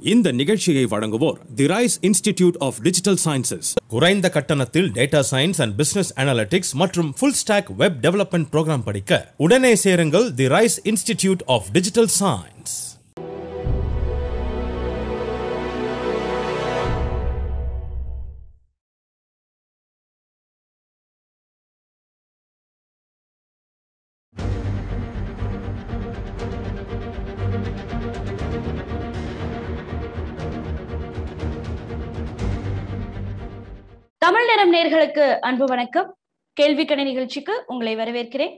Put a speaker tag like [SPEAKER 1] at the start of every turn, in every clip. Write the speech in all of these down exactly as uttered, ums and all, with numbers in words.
[SPEAKER 1] இந்த நிகழ்ச்சியை வழங்குவோர் the rise institute of digital sciences. குறைந்த கட்டணத்தில் data science and business analytics மற்றும் full stack web development program படிக்க உடனே சேருங்கள் the rise institute of digital science.
[SPEAKER 2] தமிழ்நிறம் நேயர்களுக்கு அன்பு வணக்கம். கேள்விக்கணி நிகழ்ச்சிக்கு உங்களை வரவேற்கிறேன்.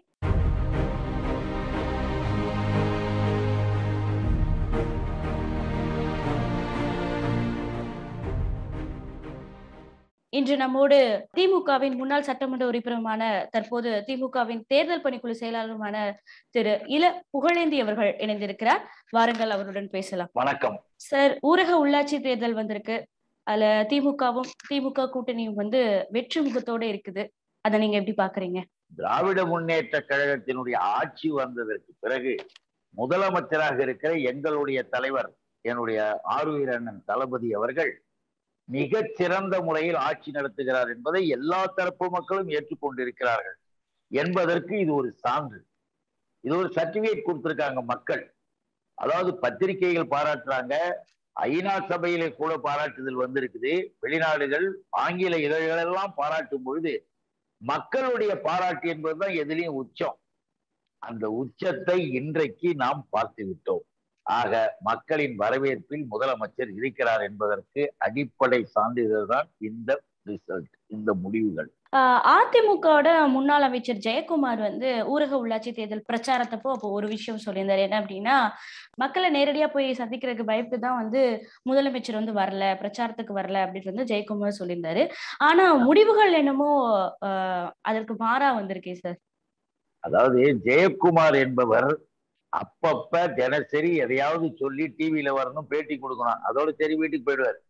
[SPEAKER 2] இன்று நம்மோடு திமுகவின் முன்னாள் சட்டமன்ற உறுப்பினருமான தற்போது திமுகவின் தேர்தல் பணிக்குழு செயலாளருமான திரு இல புகழேந்தி அவர்கள் இணைந்திருக்கிறார். வாருங்கள், அவருடன் பேசலாம்.
[SPEAKER 3] வணக்கம்
[SPEAKER 2] சார். ஊரக உள்ளாட்சி தேர்தல் வந்திருக்கு. அதுல திமுகவும் திமுக கூட்டணியும் வந்து வெற்றி முகத்தோட இருக்குது. அதை நீங்க எப்படி பாக்குறீங்க?
[SPEAKER 3] திராவிட முன்னேற்ற கழகத்தினுடைய ஆட்சி வந்ததற்கு பிறகு முதலமைச்சராக இருக்கிற எங்களுடைய தலைவர் என்னுடைய ஆருயிர் அண்ணன் தளபதி அவர்கள் மிக சிறந்த முறையில் ஆட்சி நடத்துகிறார் என்பதை எல்லா தரப்பு மக்களும் ஏற்றுக்கொண்டிருக்கிறார்கள் என்பதற்கு இது ஒரு சான்று. இது ஒரு சர்டிபிகேட் கொடுத்திருக்காங்க மக்கள். அதாவது பத்திரிகைகள் பாராட்டுறாங்க, ஐநா சபையிலே கூட பாராட்டுதல் வந்திருக்குது, வெளிநாடுகள் ஆங்கில இதழ்கள் எல்லாம் பாராட்டும் பொழுது மக்களுடைய பாராட்டு என்பதுதான் எதிலையும் உச்சம். அந்த உச்சத்தை இன்றைக்கு நாம் பார்த்து விட்டோம். ஆக மக்களின் வரவேற்பில் முதலமைச்சர் இருக்கிறார் என்பதற்கு அடிப்படை சான்றிதழ் தான் இந்த ரிசல்ட், இந்த முடிவுகள்.
[SPEAKER 2] அதிமுகவோட முன்னாள் அமைச்சர் ஜெயக்குமார் வந்து ஊரக உள்ளாட்சி தேர்தல் பிரச்சாரத்தப்போ அப்போ ஒரு விஷயம் சொல்லியிருந்தாரு. என்ன அப்படின்னா, மக்களை நேரடியா போய் சந்திக்கிறதுக்கு பயப்பு தான் வந்து முதலமைச்சர் வந்து வரல, பிரச்சாரத்துக்கு வரல அப்படின்னு வந்து ஜெயக்குமார் சொல்லியிருந்தாரு. ஆனா முடிவுகள் என்னமோ ஆஹ் அதற்கு மாறா வந்திருக்கே சார்.
[SPEAKER 3] அதாவது ஜெயக்குமார் என்பவர் அப்பப்ப தினசரி எதையாவது சொல்லி டிவியில வரணும், பேட்டி கொடுக்கணும், அதோட சரி வீட்டுக்கு போயிடுவார்.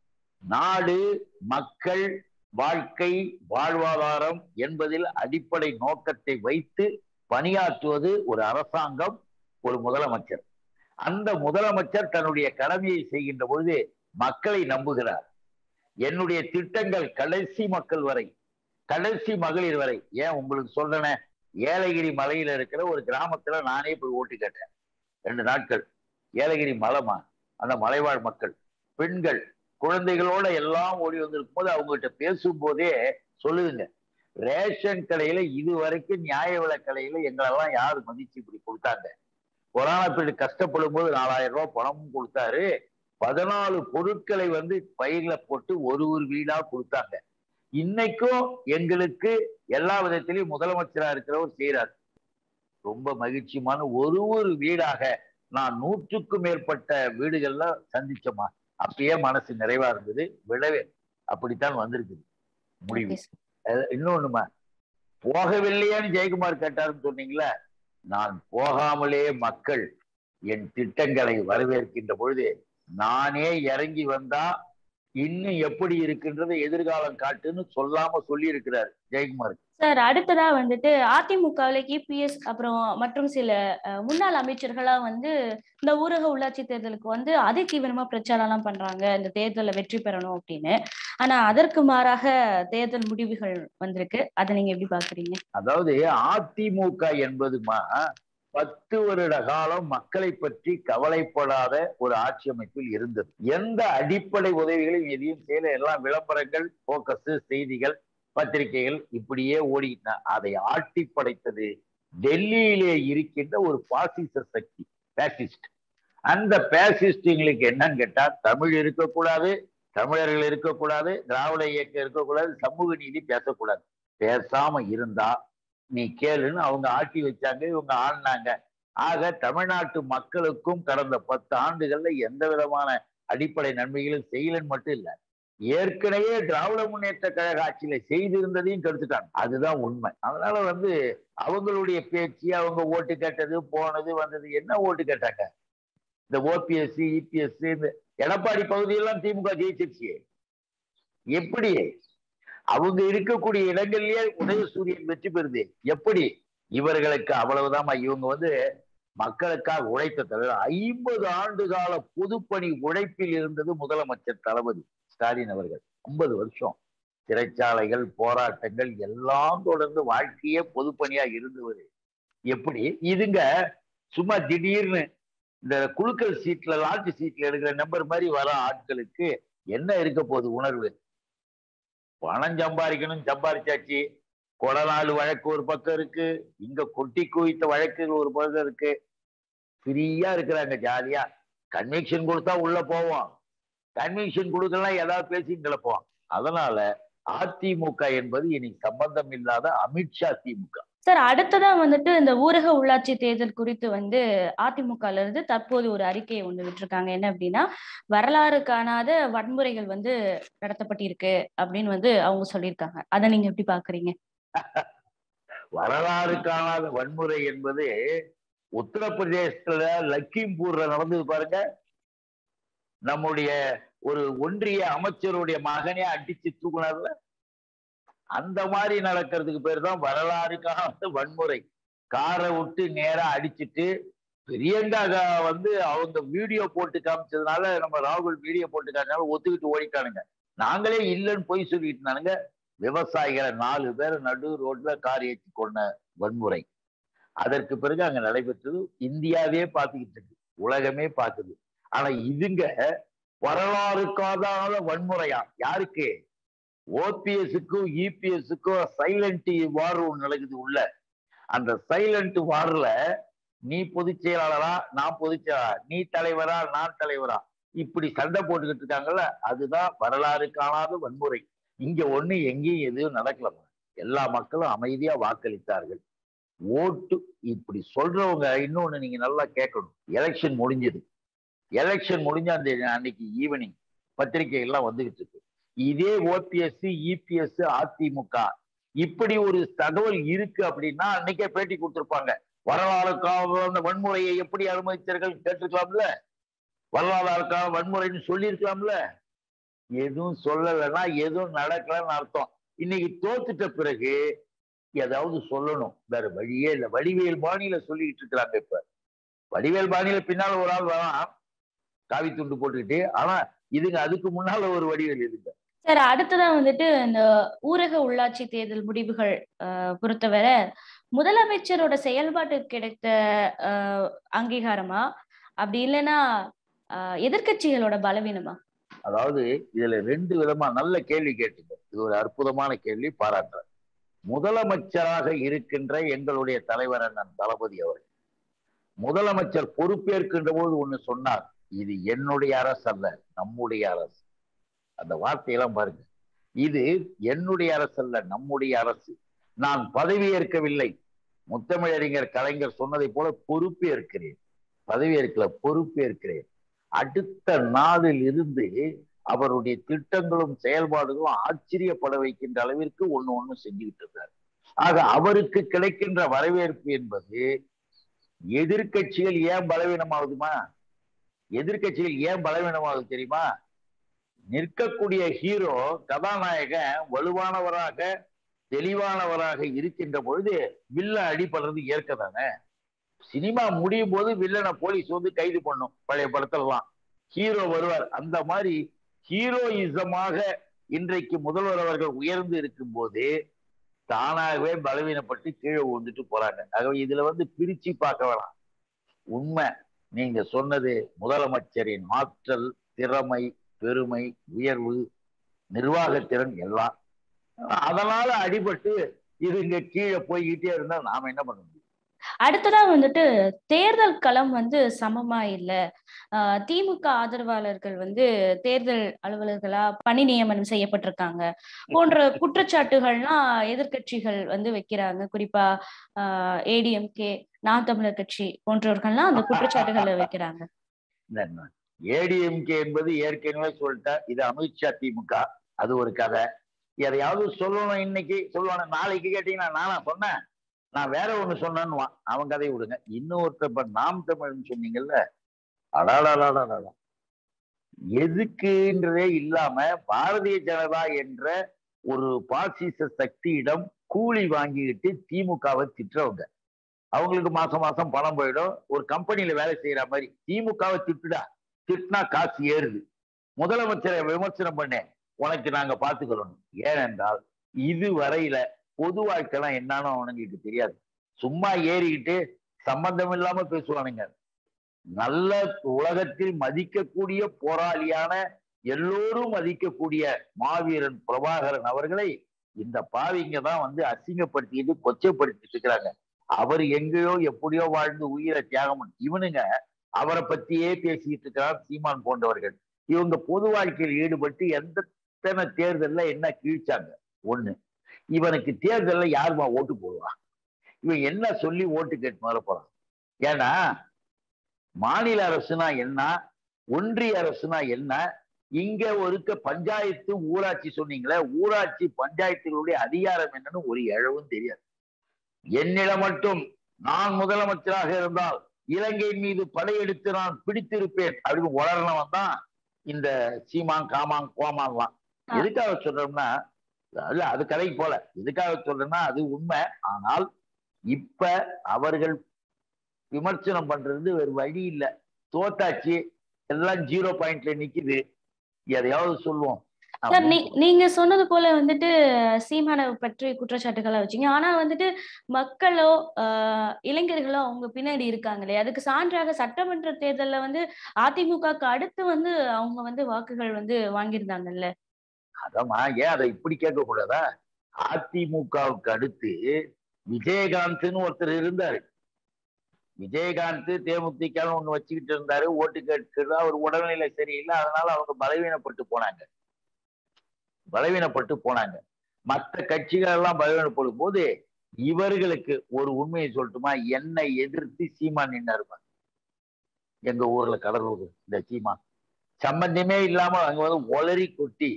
[SPEAKER 3] நாடு, மக்கள், வாழ்க்கை, வாழ்வாதாரம் என்பதில் அடிப்படை நோக்கத்தை வைத்து பணியாற்றுவது ஒரு அரசாங்கம், ஒரு முதலமைச்சர். அந்த முதலமைச்சர் தன்னுடைய கடமையை செய்கின்ற பொழுது மக்களை நம்புகிறார். என்னுடைய திட்டங்கள் கடைசி மக்கள் வரை, கடைசி மகளிர் வரை. ஏன் உங்களுக்கு சொல்றேன், ஏலகிரி மலையில இருக்கிற ஒரு கிராமத்துல நானே போய் ஓட்டு கேட்டேன். ரெண்டு நாட்கள். ஏலகிரி மலைமா, அந்த மலைவாழ் மக்கள், பெண்கள், குழந்தைகளோட எல்லாம் ஓடி வந்திருக்கும் போது அவங்ககிட்ட பேசும் போதே சொல்லுதுங்க, ரேஷன் கடையில இது வரைக்கும் நியாய விலை கடையில எங்களெல்லாம் யாரு மதிச்சு இப்படி கொடுத்தாங்க. கொரோனா பீரியட் கஷ்டப்படும் போது நாலாயிரம் ரூபாய் பணமும் கொடுத்தாரு. பதினாலு பொருட்களை வந்து பயிர்ல போட்டு ஒரு ஒரு வீடா கொடுத்தாங்க. இன்னைக்கும் எங்களுக்கு எல்லா விதத்திலையும் முதலமைச்சரா இருக்கிறவர் செய்யறாரு. ரொம்ப மகிழ்ச்சியான ஒரு ஒரு வீடாக நான் நூற்றுக்கும் மேற்பட்ட வீடுகள்ல சந்திச்சோமா, அப்பயே மனசு நிறைவா இருந்தது. விடவே அப்படித்தான் வந்திருக்குது முடிவு. இன்னொன்னுமா, போகவில்லையான்னு ஜெயக்குமார் கேட்டாருன்னு சொன்னீங்களா, நான் போகாமலே மக்கள் என் திட்டங்களை வரவேற்கின்ற பொழுது நானே இறங்கி வந்தா இன்னும் எப்படி இருக்குன்றதை எதிர்காலம் காட்டுன்னு சொல்லாம சொல்லி இருக்கிறார் ஜெயக்குமார்
[SPEAKER 2] சார். அடுத்ததா வந்துட்டு அதிமுகவில் இபிஎஸ் அப்புறம் மற்றும் சில முன்னாள் அமைச்சர்களா வந்து இந்த ஊரக உள்ளாட்சி தேர்தலுக்கு வந்து அதி தீவிரமா பிரச்சாரம் எல்லாம் பண்றாங்க, இந்த தேர்தலில் வெற்றி பெறணும் அப்படின்னு. ஆனா அதற்கு மாறாக தேர்தல் முடிவுகள் வந்திருக்கு. அதை நீங்க எப்படி பாக்குறீங்க?
[SPEAKER 3] அதாவது அதிமுக என்பதுமா பத்து வருட காலம் மக்களை பற்றி கவலைப்படாத ஒரு ஆட்சி அமைப்பில் இருந்தது. எந்த அடிப்படை உதவிகளையும் எதையும் செய்யல. எல்லாம் விளம்பரங்கள், போக்கஸ், செய்திகள், பத்திரிகைகள் இப்படியே ஓடிக்கிட்டான். அதை ஆட்டி படைத்தது டெல்லியிலே இருக்கின்ற ஒரு பாசிச சக்தி, பேசிஸ்ட். அந்த பேசிஸ்டுங்களுக்கு என்னன்னு கேட்டா, தமிழ் இருக்கக்கூடாது, தமிழர்கள் இருக்கக்கூடாது, திராவிட இயக்கம் இருக்கக்கூடாது, சமூக நீதி பேசக்கூடாது. பேசாம இருந்தா நீ கேளுன்னு அவங்க ஆட்டி வச்சாங்க, இவங்க ஆடினாங்க. ஆக தமிழ்நாட்டு மக்களுக்கும் கடந்த பத்து ஆண்டுகள்ல எந்த விதமான அடிப்படை நன்மைகளும் செய்யலன்னு மட்டும் இல்ல, ஏற்கனவே திராவிட முன்னேற்ற கழக ஆட்சியில செய்திருந்ததையும் கெடுத்துட்டாங்க. அதுதான் உண்மை. அதனால வந்து அவங்களுடைய பேச்சு, அவங்க ஓட்டு கேட்டது, போனது வந்தது, என்ன ஓட்டு கேட்டாங்க? இந்த ஓபிஎஸ், இபிஎஸ், இந்த எடப்பாடி பகுதியெல்லாம் திமுக ஜெயிச்சிருச்சு. எப்படி? அவங்க இருக்கக்கூடிய இடங்கள்லயே உதயசூரியன் வெற்றி பெறுது. எப்படி? இவர்களுக்கு அவ்வளவுதான். இவங்க வந்து மக்களுக்காக உழைத்த தலைவர். ஐம்பது ஆண்டு கால பொதுப்பணி உழைப்பில் இருந்தது முதலமைச்சர் தளபதி ஸ்டாலின் அவர்கள். ஐம்பது வருஷம் சிறைச்சாலைகள், போராட்டங்கள் எல்லாம் தொடர்ந்து வாழ்க்கையே பொதுப்பணியா இருந்தவர். எப்படி இதுங்க சும்மா திடீர்னு இந்த குழுக்கள் சீட்ல, லாட்ஜ் சீட்ல எடுக்கிற நம்பர் மாதிரி வர ஆட்களுக்கு என்ன இருக்க போகுது உணர்வு? பணம் சம்பாதிக்கணும், சம்பாதிச்சாச்சு. கொடநாடு வழக்கு ஒரு பக்கம் இருக்கு, இங்க கொட்டி குவித்த வழக்குகள் ஒரு பக்கம் இருக்கு. ஃப்ரீயா இருக்கிறாங்க, ஜாலியா. கன்விக்ஷன் கொடுத்தா உள்ள போவோம், கன்விக்ஷன் கொடுக்கலாம் ஏதாவது பேசி கிளப்போம். அதனால அதிமுக என்பது இனி சம்பந்தம் இல்லாத அமித்ஷா திமுக.
[SPEAKER 2] சார், அடுத்ததா வந்துட்டு இந்த ஊரக உள்ளாட்சி தேர்தல் குறித்து வந்து அதிமுகல இருந்து தற்போது ஒரு அறிக்கையை ஒண்ணு விட்டுருக்காங்க. என்ன அப்படின்னா, வரலாறு காணாத வன்முறைகள் வந்து நடத்தப்பட்டிருக்கு அப்படின்னு வந்து அவங்க சொல்லியிருக்காங்க. அதை நீங்க எப்படி பாக்குறீங்க?
[SPEAKER 3] வரலாறு காணாத வன்முறை என்பது உத்தரப்பிரதேசத்துல லக்கிம்பூர்ல நடந்தது பாருங்க. நம்முடைய ஒரு ஒன்றிய அமைச்சருடைய மகனே அடிச்சு தூக்குனார்ல, அந்த மாதிரி நடக்கிறதுக்கு பேர் தான் வரலாறு காணாத வன்முறை. காரை விட்டு நேரா அடிச்சுட்டு பிரியங்கா வந்து அவங்க வீடியோ போட்டு காமிச்சதுனால, நம்ம ராகுல் வீடியோ போட்டு காமிச்சதுனால ஒத்துக்கிட்டு ஓடிட்டானுங்க. நாங்களே இல்லைன்னு போய் சொல்லிட்டு இருந்தானுங்க. விவசாயிகளை நாலு பேர் நடு ரோட்ல கார் ஏற்றி கொண்ட வன்முறை. அதற்கு பிறகு அங்க நடைபெற்றது. இந்தியாவே பார்த்துக்கிட்டு இருக்கு, உலகமே பார்க்குது. ஆனா இதுங்க வரலாறு காணாத வன்முறையா? யாருக்கு? ஓபிஎஸ்க்கும் இபிஎஸ்க்கும் சைலண்ட் வார் ஒன்று நடக்குது உள்ள. அந்த சைலண்ட் வார்ல நீ பொதுச் செயலாளரா, நான் பொதுச் செயலாளர், நீ தலைவரா, நான் தலைவரா, இப்படி சண்டை போட்டுக்கிட்டு இருக்காங்கல்ல, அதுதான் வரலாறு காணாத வன்முறை. இங்க ஒண்ணு எங்கேயும் எதுவும் நடக்கலமா. எல்லா மக்களும் அமைதியா வாக்களித்தார்கள். ஓட்டு இப்படி சொல்றவங்க இன்னொன்னு நீங்க நல்லா கேட்கணும். எலெக்ஷன் முடிஞ்சது, எலெக்ஷன் முடிஞ்ச அந்த அன்னைக்கு ஈவினிங் பத்திரிகை எல்லாம் வந்துகிட்டு இருக்கு. இதே ஓபிஎஸ், இபிஎஸ், அதிமுக இப்படி ஒரு தகவல் இருக்கு அப்படின்னா அன்னைக்கே பேட்டி கொடுத்திருப்பாங்க. வரலாறுக்காக அந்த வன்முறையை எப்படி அனுமதித்தார்கள் கேட்டிருக்கலாம்ல, வரலாறுக்காக வன்முறைன்னு சொல்லி இருக்கலாம்ல. எதுவும் சொல்லலைன்னா எதுவும் நடக்கலன்னு அர்த்தம். இன்னைக்கு தோத்துட்ட பிறகு ஏதாவது சொல்லணும், வேற வழியே இல்லை. வடிவேல் பாணியில சொல்லிக்கிட்டு இருக்கிறாங்க. இப்ப வடிவேல் பாணியில பின்னால ஒரு ஆள் வரலாம் காவி துண்டு போட்டுக்கிட்டு, ஆனா இதுங்க அதுக்கு முன்னால ஒரு வடிவேல் இருக்கு.
[SPEAKER 2] சார், அடுத்ததான் வந்துட்டு இந்த ஊரக உள்ளாட்சி தேர்தல் முடிவுகள் அஹ் பொறுத்தவரை முதலமைச்சரோட செயல்பாட்டுக்கு கிடைத்த அஹ் அங்கீகாரமா, அப்படி இல்லைன்னா அஹ் எதிர்கட்சிகளோட பலவீனமா?
[SPEAKER 3] அதாவது இதுல ரெண்டு விதமா நல்ல கேள்வி கேட்டுங்க. இது ஒரு அற்புதமான கேள்வி, பாராட்டுறேன். முதலமைச்சராக இருக்கின்ற எங்களுடைய தலைவர் அண்ணன் தளபதி அவர்கள் முதலமைச்சர் பொறுப்பேற்கின்ற போது ஒண்ணு சொன்னார், இது என்னுடைய அரசு அல்ல, நம்முடைய அரசு. அந்த வார்த்தையெல்லாம் பாருங்க, இது என்னுடைய அரசு அல்ல, நம்முடைய அரசு. நான் பதவி ஏற்கவில்லை. முத்தமிழறிஞர் கலைஞர் சொன்னதை போல பொறுப்பேற்கிறேன், பதவி ஏற்கல, பொறுப்பேற்கிறேன். அடுத்த நாளில் இருந்து அவருடைய திட்டங்களும் செயல்பாடுகளும் ஆச்சரியப்பட வைக்கின்ற அளவிற்கு ஒண்ணு ஒண்ணு செஞ்சுக்கிட்டு இருக்காரு. ஆக அவருக்கு கிடைக்கின்ற வரவேற்பு என்பது, எதிர்கட்சிகள் ஏன் பலவீனமாகுதுமா? எதிர்கட்சிகள் ஏன் பலவீனமாகுது தெரியுமா? நிற்கக்கூடிய ஹீரோ, கதாநாயகன் வலுவானவராக தெளிவானவராக இருக்கின்ற பொழுது வில்ல அடிபடுறது ஏற்கதானே. சினிமா முடியும் போது வில்லனை போலீஸ் வந்து கைது பண்ணும். பழைய படத்திலாம் ஹீரோ வருவார். அந்த மாதிரி ஹீரோயிசமாக இன்றைக்கு முதல்வர் அவர்கள் உயர்ந்து இருக்கும் போது தானாகவே பலவீனப்பட்டு கீழே விழுந்துட்டு போறாங்க. ஆகவே இதுல வந்து பிரிச்சு பார்க்க வேணாம். உண்மை நீங்க சொன்னது, முதலமைச்சரின் ஆற்றல், திறமை, பெருமை, உயர்வு, நிர்வாகத்திறன் எல்லாம். அதனால அடிபட்டு இது இங்க கீழே போய்கிட்டே இருந்தா நாம என்ன பண்ண முடியும்?
[SPEAKER 2] அடுத்ததா வந்துட்டு தேர்தல் களம் வந்து சமமா இல்ல, ஆஹ் திமுக ஆதரவாளர்கள் வந்து தேர்தல் அலுவலர்களா பணி நியமனம் செய்யப்பட்டிருக்காங்க போன்ற குற்றச்சாட்டுகள்லாம் எதிர்கட்சிகள் வந்து வைக்கிறாங்க. குறிப்பா ஆஹ் ஏடிஎம்கே, நாம் தமிழர் கட்சி போன்றவர்கள்லாம் அந்த குற்றச்சாட்டுகளை வைக்கிறாங்க.
[SPEAKER 3] ஏடிஎம்கே என்பது ஏற்கனவே சொல்லிட்டேன், இது அமித்ஷா திமுக, அது ஒரு கதை. எதையாவது சொல்லணும், இன்னைக்கு சொல்லுவானு, நாளைக்கு கேட்டீங்கன்னா நானா சொன்னேன், நான் வேற ஒண்ணு சொன்னேன்னு அவன் கதையை விடுங்க. இன்னொருத்த இப்ப நாம் தமிழ்னு சொன்னீங்கல்ல, அடாடாடாடாடா, எதுக்குன்றதே இல்லாம பாரதிய ஜனதா என்ற ஒரு பாசிச சக்தியிடம் கூலி வாங்கிக்கிட்டு திமுகவை திட்டுறவங்க. அவங்களுக்கு மாசம் மாசம் பணம் போயிடும். ஒரு கம்பெனியில வேலை செய்யற மாதிரி. திமுகவை திட்டுடா, திட்டினா காசு ஏறுது. முதலமைச்சரை விமர்சனம் பண்ணேன், உனக்கு நாங்க பாத்துக்கிறோம். ஏனென்றால் இது வரையில பொது வாழ்க்கைலாம் என்னன்னு அவனுங்களுக்கு தெரியாது. சும்மா ஏறிக்கிட்டு சம்பந்தம் இல்லாம பேசுவானுங்க. நல்ல உலகத்தில் மதிக்கக்கூடிய போராளியான எல்லோரும் மதிக்கக்கூடிய மாவீரன் பிரபாகரன் அவர்களை இந்த பாவிங்க தான் வந்து அசிங்கப்படுத்திட்டு கொச்சைப்படுத்திட்டு இருக்கிறாங்க. அவர் எங்கேயோ எப்படியோ வாழ்ந்து உயிரை தியாகம். இவனுங்க அவரை பத்தியே பேசிட்டு இருக்கிறார் சீமான் போன்றவர்கள். இவங்க பொது வாழ்க்கையில் ஈடுபட்டு எந்த தேர்தல்ல என்ன கீழ்ச்சாங்க? ஒண்ணு, இவனுக்கு தேர்தல்ல யாருமா ஓட்டு போடுவான்? இவன் என்ன சொல்லி ஓட்டு கேட்டு வர போறான்? ஏன்னா மாநில அரசுனா என்ன, ஒன்றிய அரசுனா என்ன, இங்க ஒருக்க பஞ்சாயத்து ஊராட்சி சொன்னீங்களே, ஊராட்சி பஞ்சாயத்துகளுடைய அதிகாரம் என்னன்னு ஒரு இழவும் தெரியாது. என்னிடம் மட்டும் நான் முதலமைச்சராக இருந்தால் இலங்கையின் மீது படையெடுத்து நான் பிடித்திருப்பேன் அப்படின்னு உளரணவன் தான் இந்த சீமான் காமான் கோமான்லாம். எதுக்காக சொல்றோம்னா, அது அது கதைக்கு போல. எதுக்காக சொல்றேன்னா அது உண்மை. ஆனால் இப்ப அவர்கள் விமர்சனம் பண்றது வேறு வழி இல்லை. தோத்தாச்சு, எல்லாம் ஜீரோ பாயிண்ட்ல நிக்குது, எதையாவது சொல்லுவோம்.
[SPEAKER 2] நீங்க சொன்னது போல வந்துட்டு சீமானை பற்றி குற்றச்சாட்டுகளை வச்சீங்க. ஆனா வந்துட்டு மக்களோ ஆஹ் இளைஞர்களோ அவங்க பின்னாடி இருக்காங்களே, அதுக்கு சான்றாக சட்டமன்ற தேர்தல்ல வந்து அதிமுகக்கு அடுத்து வந்து அவங்க வந்து வாக்குகள் வந்து வாங்கியிருந்தாங்கல்ல.
[SPEAKER 3] அதமா ஏன் அதை இப்படி கேட்க கூடாதா? அதிமுகவுக்கு அடுத்து விஜயகாந்த்னு ஒருத்தர் இருந்தாரு. விஜயகாந்த் தேமுதிக ஒண்ணு வச்சுக்கிட்டு இருந்தாரு, ஓட்டு கேட்கிறது. அவர் உடல்நிலை சரியில்லை, அதனால அவங்க பலவீனப்பட்டு போனாங்க பலவீனப்பட்டு போனாங்க மற்ற கட்சிகள் எல்லாம் பலவீனப்படும் போது இவர்களுக்கு ஒரு உண்மையை சொல்லட்டுமா? என்னை எதிர்த்து சீமான் நின்னாருமா எங்க ஊர்ல கடலூர். இந்த சீமான் சம்பந்தமே இல்லாம அங்க வந்து ஒளரி கொட்டி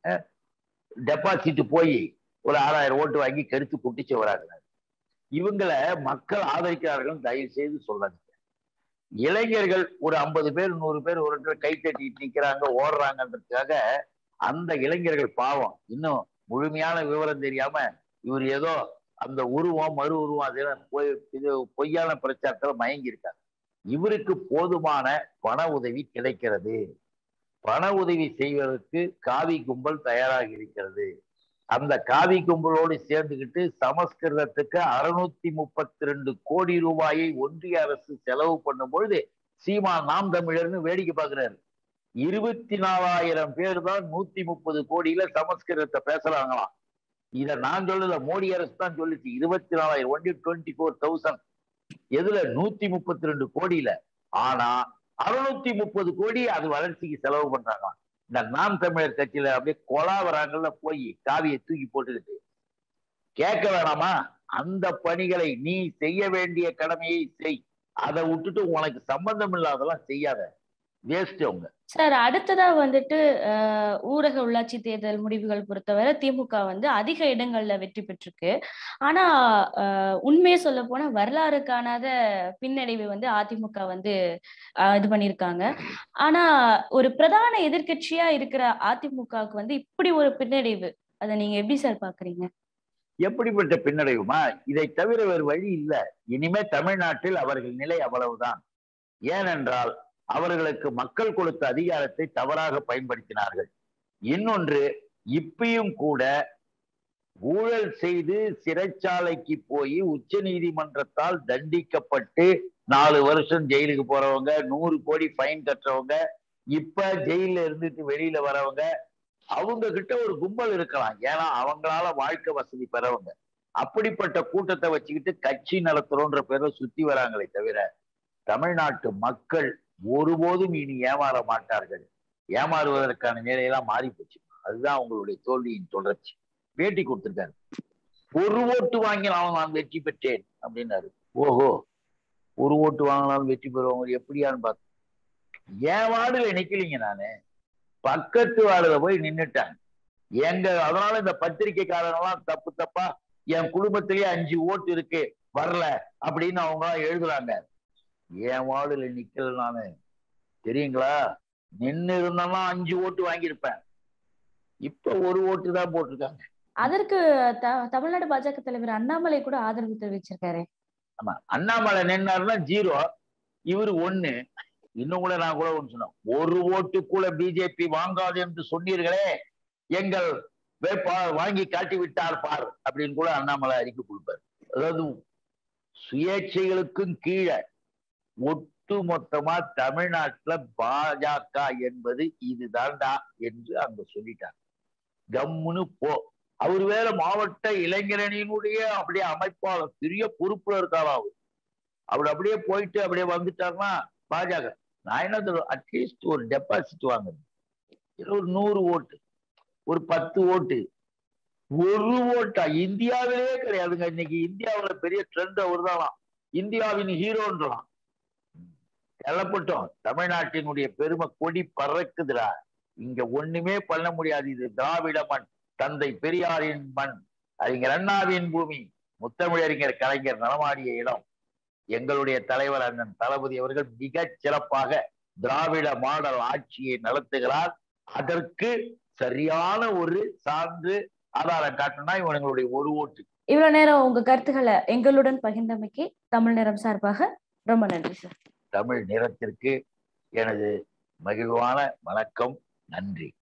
[SPEAKER 3] டெபாசிட் போய் ஒரு ஆறாயிரம் ஓட்டு வாங்கி கருத்து குட்டிச்சு வராங்க. இவங்களை மக்கள் ஆதரிக்கிறார்கள், தயவு செய்து சொல்லாதீங்க. இளைஞர்கள் ஒரு ஐம்பது பேர் நூறு பேர் ஒரு இடத்துல கை தட்டிட்டு நிக்கிறாங்க, ஓடுறாங்கன்றதுக்காக அந்த இளைஞர்கள் பாவம் இன்னும் முழுமையான விவரம் தெரியாம இவர் ஏதோ அந்த உருவம் மறு உருவம் அதெல்லாம் போய் இது பொய்யான பிரச்சாரத்தில் மயங்கி இருக்காங்க. இவருக்கு போதுமான பண உதவி கிடைக்கிறது. பண உதவி செய்வதற்கு காவி கும்பல் தயாராக இருக்கிறது. அந்த காவி கும்பலோடு சேர்ந்துகிட்டு சமஸ்கிருதத்துக்கு அறுநூத்தி முப்பத்தி ரெண்டு கோடி ரூபாயை ஒன்றிய அரசு செலவு பண்ணும் பொழுது சீமான் நாம் தமிழர்னு வேடிக்கை பார்க்கிறாரு. இருபத்தி நாலாயிரம் பேர் தான் நூத்தி முப்பது கோடியில சமஸ்கிருதத்தை பேசுறாங்களாம். இத நான் சொல்லல, மோடி அரசு தான் சொல்லுச்சு. இருபத்தி நாலாயிரம் ஒன்லி டுவெண்ட்டி போர் தௌசண்ட் எதுல? நூத்தி முப்பத்தி ரெண்டு கோடியில. ஆனா அறுநூத்தி முப்பது கோடி அது வளர்ச்சிக்கு செலவு பண்றாங்களாம். இந்த நாம் தமிழர் கட்சியில அப்படியே கொலா வராங்கல்ல, போய் காவியை தூக்கி போட்டுக்கிட்டு கேட்க வேணாமா? அந்த பணிகளை நீ செய்ய வேண்டிய கடமையை செய். அதை விட்டுட்டு உனக்கு சம்பந்தம் இல்லாதெல்லாம் செய்யாத, வேஸ்ட் அவங்க.
[SPEAKER 2] சார், அடுத்ததா வந்துட்டு அஹ் ஊரக உள்ளாட்சி தேர்தல் முடிவுகள் பொறுத்தவரை திமுக வந்து அதிக இடங்கள்ல வெற்றி பெற்றிருக்கு. ஆனா அஹ் உண்மையை சொல்ல போனா வரலாறு காணாத பின்னடைவு வந்து அதிமுக வந்து அஹ் இது பண்ணியிருக்காங்க. ஆனா ஒரு பிரதான எதிர்கட்சியா இருக்கிற அதிமுகவுக்கு வந்து இப்படி ஒரு பின்னடைவு, அதை நீங்க எப்படி சார் பாக்குறீங்க?
[SPEAKER 3] எப்படிப்பட்ட பின்னடைவுமா? இதை தவிர வேறு வழி இல்லை. இனிமே தமிழ்நாட்டில் அவர்கள் நிலை அவ்வளவுதான். ஏனென்றால் அவர்களுக்கு மக்கள் கொடுத்த அதிகாரத்தை தவறாக பயன்படுத்தினார்கள். இன்னொன்று, இப்பயும் கூட ஊழல் செய்து சிறைச்சாலைக்கு போய் உச்ச நீதிமன்றத்தால் தண்டிக்கப்பட்டு நாலு வருஷம் ஜெயிலுக்கு போறவங்க, நூறு கோடி ஃபைன் கட்டுறவங்க, இப்ப ஜெயில இருந்துட்டு வெளியில வரவங்க, அவங்க கிட்ட ஒரு கும்பல் இருக்கலாம். ஏன்னா அவங்களால வாழ்க்கை வசதி பெறவங்க. அப்படிப்பட்ட கூட்டத்தை வச்சுக்கிட்டு கட்சி நடத்துறோன்ற பேர்ல சுத்தி வராங்களே தவிர தமிழ்நாட்டு மக்கள் ஒருபோதும் இனி ஏமாற மாட்டார்கள். ஏமாறுவதற்கான நிலையெல்லாம் மாறி போச்சு. அதுதான் அவங்களுடைய தோல்வியின் தொடர்ச்சி. பேட்டி கொடுத்திருக்காரு, ஒரு ஓட்டு வாங்கினாலும் நான் வெற்றி பெற்றேன் அப்படின்னாரு. ஓஹோ, ஒரு ஓட்டு வாங்கினாலும் வெற்றி பெறுவாங்க எப்படியான்னு பார்த்து, என் வார்டுல நிக்கலீங்க, நானு பக்கத்து வார்டுல போய் நின்னுட்டாங்க. எங்க அதனால இந்த பத்திரிகைக்காரங்கெல்லாம் தப்பு தப்பா என் குடும்பத்திலேயே அஞ்சு ஓட்டு இருக்கு வரல அப்படின்னு அவங்க எழுதுறாங்க. என் வார்டுல நிக்கல நானு, தெரியுங்களா? நின்று இருந்தோம்னா அஞ்சு ஓட்டு வாங்கியிருப்பேன். இப்ப ஒரு ஓட்டு தான் போட்டிருக்காங்க.
[SPEAKER 2] அதற்கு த தமிழ்நாடு பாஜக தலைவர் அண்ணாமலை கூட ஆதரவு தெரிவிச்சிருக்காரு.
[SPEAKER 3] ஆமா, அண்ணாமலை நின்னாருன்னா ஜீரோ, இவரு ஒண்ணு. இன்னும் கூட நான் கூட ஒண்ணு சொன்னேன், ஒரு ஓட்டு கூட பிஜேபி வாங்காது என்று சொன்னீர்களே, எங்கள் வேட்பாளர் வாங்கி காட்டி விட்டார் பார் அப்படின்னு கூட அண்ணாமலை அறிக்கை கொடுப்பார். அதாவது சுயேட்சைகளுக்கும் கீழே ஒட்டு மொத்தமா தமிழ்நாட்டுல பாஜக என்பது இதுதான்டா என்று அங்க சொல்லிட்டாங்க. கம்முன்னு போ. அவர் வேற மாவட்ட இளைஞரணியினுடைய அப்படியே அமைப்பாளர், பெரிய பொறுப்புல இருக்காரா அவர். அவர் அப்படியே போயிட்டு அப்படியே வந்துட்டாருன்னா பாஜக, நான் என்ன சொல்றேன், அட்லீஸ்ட் ஒரு டெபாசிட் வாங்குது, ஒரு நூறு ஓட்டு, ஒரு பத்து ஓட்டு, ஒரு ஓட்டா இந்தியாவிலே கிடையாதுங்க. இன்னைக்கு இந்தியாவுல பெரிய ட்ரெண்ட் அவர் தானாம், இந்தியாவின் ஹீரோன்றான். எழப்பட்டோம், தமிழ்நாட்டினுடைய பெருமை கொடி பறக்குதுடா. இங்க ஒண்ணுமே பண்ண முடியாது. இது திராவிட மண், தந்தை பெரியாரின் மண், அறிஞர் அண்ணாவின் பூமி, முத்தமிழறிஞர் கலைஞர் நலமாடிய இடம். எங்களுடைய தலைவர் அண்ணன் தளபதி அவர்கள் மிக சிறப்பாக திராவிட மாடல் ஆட்சியை நடத்துகிறார். அதற்கு சரியான ஒரு சான்று ஆதாரம் காட்டினா இவங்களுடைய ஒரு ஓட்டு.
[SPEAKER 2] இவ்வளவு நேரம் உங்க கருத்துக்களை எங்களுடன் பகிர்ந்தமைக்கு தமிழ் நிறம் சார்பாக ரொம்ப நன்றி சார்.
[SPEAKER 3] தமிழ் நிறத்திற்கு எனது மகிழ்வான வணக்கம், நன்றி.